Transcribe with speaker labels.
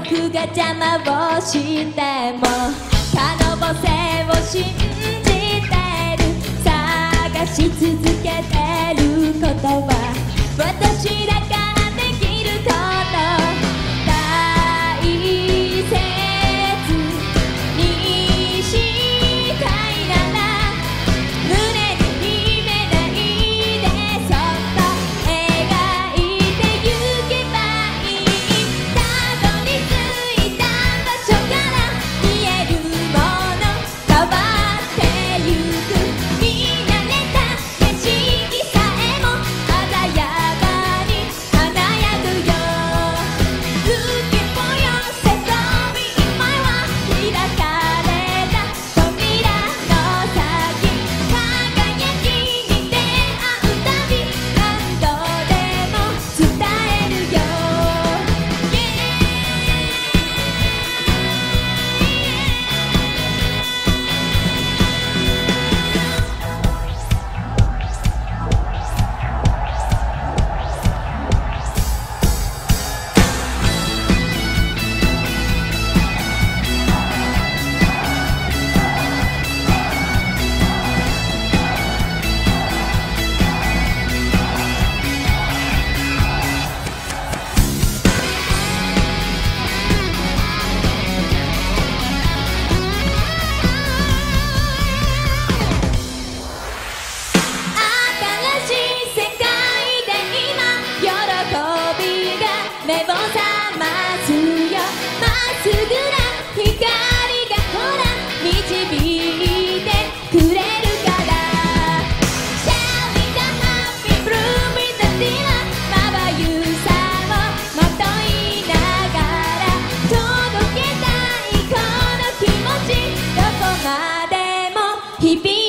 Speaker 1: 僕が邪魔をしても可能性を信じてる探し続けてることは私らができること大切にしたいなら胸に秘めないでそっと描いてゆけばいいたどり着いた場所から見えるもの変わってゆく見慣れた景色さえも鮮やかに華やぐよ Looking for your story in my world 開かれた扉の先輝きに出会うたび何度でも伝えるよ 新しい世界で今喜びが目を覚ますよまっすぐな光がほら導いてくれるからシャウィがハッピーブルームイタティラまばゆさをまといながら届けたいこの気持ちどこまでも響